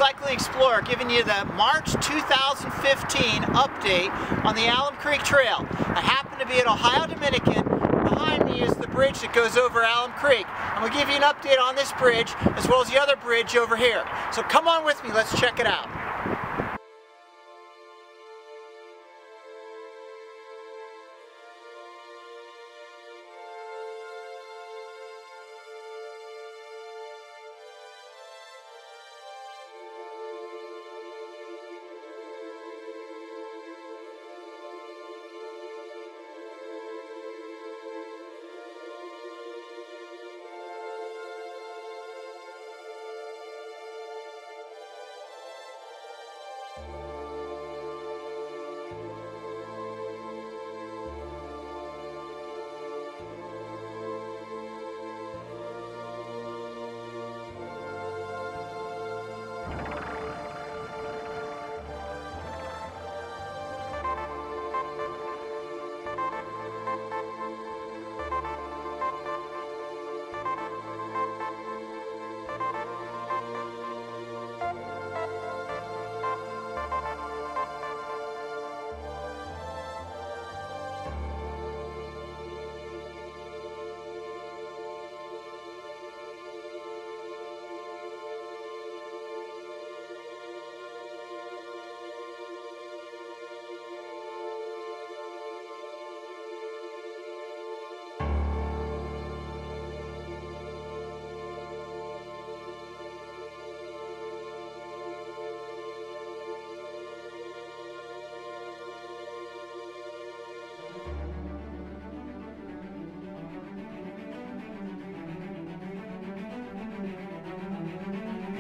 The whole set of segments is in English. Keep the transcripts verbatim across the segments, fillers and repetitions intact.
Cycling Explorer, giving you the March two thousand fifteen update on the Alum Creek Trail. I happen to be at Ohio Dominican. Behind me is the bridge that goes over Alum Creek. I'm going to give you an update on this bridge as well as the other bridge over here. So come on with me, let's check it out.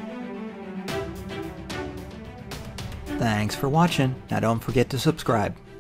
Thanks for watching. Now don't forget to subscribe.